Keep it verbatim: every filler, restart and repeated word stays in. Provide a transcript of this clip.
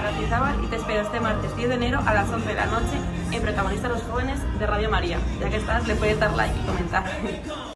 Sagastizabal y te espero este martes diez de enero a las once de la noche en Protagonistas los Jóvenes de Radio María. Ya que estás, le puedes dar like y comentar.